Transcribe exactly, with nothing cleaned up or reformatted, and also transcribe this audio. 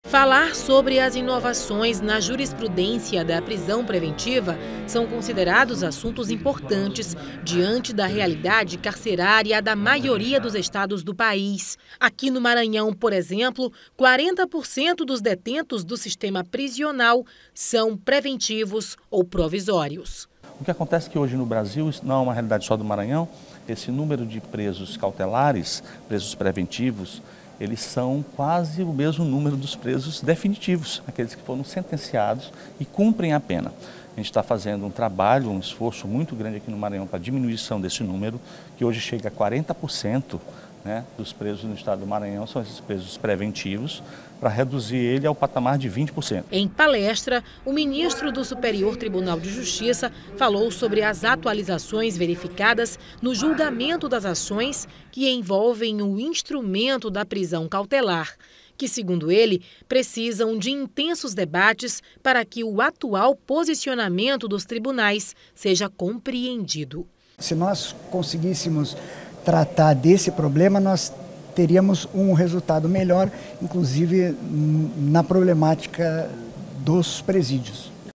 Falar sobre as inovações na jurisprudência da prisão preventiva são considerados assuntos importantes diante da realidade carcerária da maioria dos estados do país. Aqui no Maranhão, por exemplo, quarenta por cento dos detentos do sistema prisional são preventivos ou provisórios. O que acontece é que hoje no Brasil, isso não é uma realidade só do Maranhão, esse número de presos cautelares, presos preventivos, eles são quase o mesmo número dos presos definitivos, aqueles que foram sentenciados e cumprem a pena. A gente está fazendo um trabalho, um esforço muito grande aqui no Maranhão para a diminuição desse número, que hoje chega a quarenta por cento, né, dos presos no estado do Maranhão são esses presos preventivos, para reduzir ele ao patamar de vinte por cento. Em palestra, o ministro do Superior Tribunal de Justiça falou sobre as atualizações verificadas no julgamento das ações que envolvem o instrumento da prisão cautelar, que, segundo ele, precisam de intensos debates para que o atual posicionamento dos tribunais seja compreendido. Se nós conseguíssemos tratar desse problema, nós teríamos um resultado melhor, inclusive na problemática dos presídios.